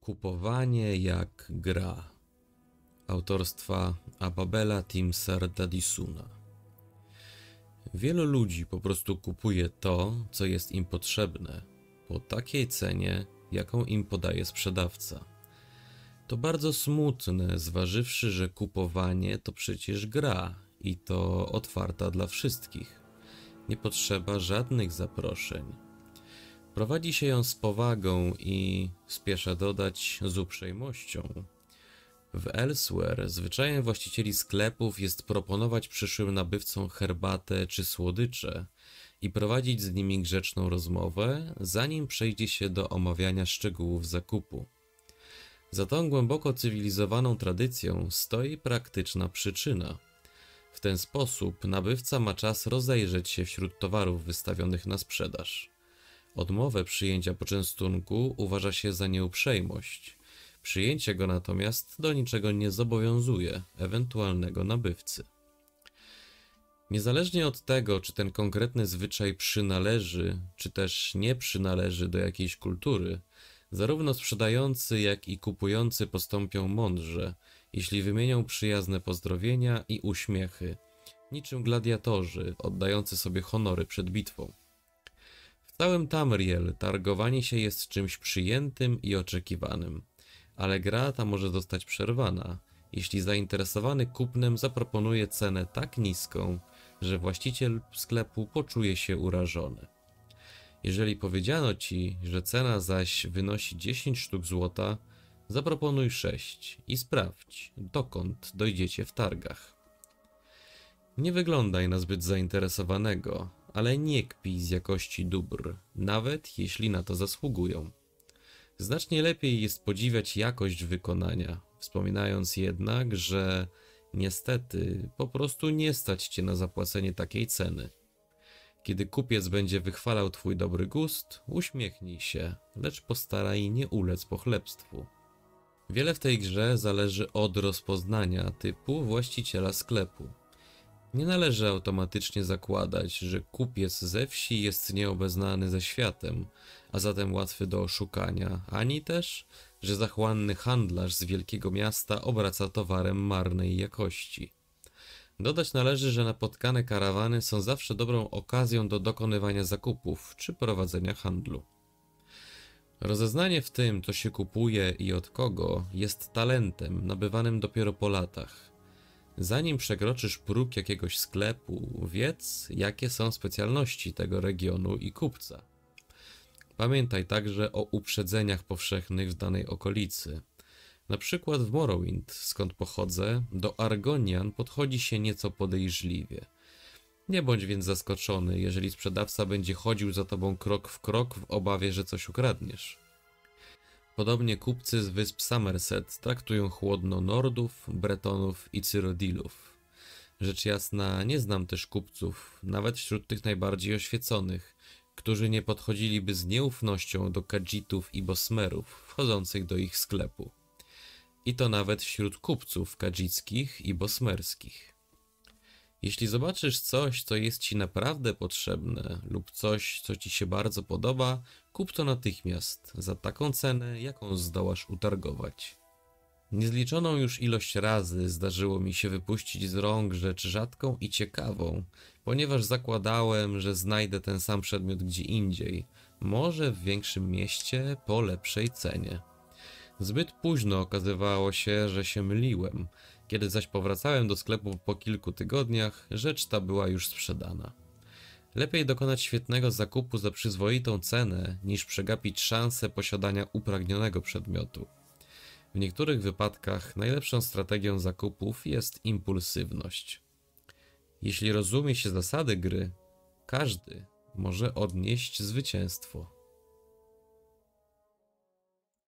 Kupowanie jak gra autorstwa Ababela Timsar-Dadisuna. Wielu ludzi po prostu kupuje to, co jest im potrzebne, po takiej cenie, jaką im podaje sprzedawca. To bardzo smutne, zważywszy, że kupowanie to przecież gra i to otwarta dla wszystkich. Nie potrzeba żadnych zaproszeń. Prowadzi się ją z powagą i, spieszę dodać, z uprzejmością. W Elsewhere zwyczajem właścicieli sklepów jest proponować przyszłym nabywcom herbatę czy słodycze i prowadzić z nimi grzeczną rozmowę, zanim przejdzie się do omawiania szczegółów zakupu. Za tą głęboko cywilizowaną tradycją stoi praktyczna przyczyna. W ten sposób nabywca ma czas rozejrzeć się wśród towarów wystawionych na sprzedaż. Odmowę przyjęcia poczęstunku uważa się za nieuprzejmość. Przyjęcie go natomiast do niczego nie zobowiązuje ewentualnego nabywcy. Niezależnie od tego, czy ten konkretny zwyczaj przynależy, czy też nie przynależy do jakiejś kultury, zarówno sprzedający, jak i kupujący postąpią mądrze, jeśli wymienią przyjazne pozdrowienia i uśmiechy, niczym gladiatorzy oddający sobie honory przed bitwą. W całym Tamriel targowanie się jest czymś przyjętym i oczekiwanym, ale gra ta może zostać przerwana, jeśli zainteresowany kupnem zaproponuje cenę tak niską, że właściciel sklepu poczuje się urażony. Jeżeli powiedziano ci, że cena zaś wynosi 10 sztuk złota, zaproponuj 6 i sprawdź, dokąd dojdziecie w targach. Nie wyglądaj na zbyt zainteresowanego, ale nie kpij z jakości dóbr, nawet jeśli na to zasługują. Znacznie lepiej jest podziwiać jakość wykonania, wspominając jednak, że niestety po prostu nie stać cię na zapłacenie takiej ceny. Kiedy kupiec będzie wychwalał twój dobry gust, uśmiechnij się, lecz postaraj nie ulec pochlebstwu. Wiele w tej grze zależy od rozpoznania typu właściciela sklepu. Nie należy automatycznie zakładać, że kupiec ze wsi jest nieobeznany ze światem, a zatem łatwy do oszukania, ani też, że zachłanny handlarz z wielkiego miasta obraca towarem marnej jakości. Dodać należy, że napotkane karawany są zawsze dobrą okazją do dokonywania zakupów czy prowadzenia handlu. Rozeznanie w tym, co się kupuje i od kogo, jest talentem nabywanym dopiero po latach. Zanim przekroczysz próg jakiegoś sklepu, wiedz, jakie są specjalności tego regionu i kupca. Pamiętaj także o uprzedzeniach powszechnych w danej okolicy. Na przykład w Morrowind, skąd pochodzę, do Argonian podchodzi się nieco podejrzliwie. Nie bądź więc zaskoczony, jeżeli sprzedawca będzie chodził za tobą krok w krok w obawie, że coś ukradniesz. Podobnie kupcy z wysp Somerset traktują chłodno Nordów, Bretonów i Cyrodiilów. Rzecz jasna, nie znam też kupców, nawet wśród tych najbardziej oświeconych, którzy nie podchodziliby z nieufnością do Kadżitów i Bosmerów wchodzących do ich sklepu. I to nawet wśród kupców kadżickich i bosmerskich. Jeśli zobaczysz coś, co jest ci naprawdę potrzebne lub coś, co ci się bardzo podoba, kup to natychmiast, za taką cenę, jaką zdołasz utargować. Niezliczoną już ilość razy zdarzyło mi się wypuścić z rąk rzecz rzadką i ciekawą, ponieważ zakładałem, że znajdę ten sam przedmiot gdzie indziej, może w większym mieście po lepszej cenie. Zbyt późno okazywało się, że się myliłem. Kiedy zaś powracałem do sklepu po kilku tygodniach, rzecz ta była już sprzedana. Lepiej dokonać świetnego zakupu za przyzwoitą cenę, niż przegapić szansę posiadania upragnionego przedmiotu. W niektórych wypadkach najlepszą strategią zakupów jest impulsywność. Jeśli rozumie się zasady gry, każdy może odnieść zwycięstwo.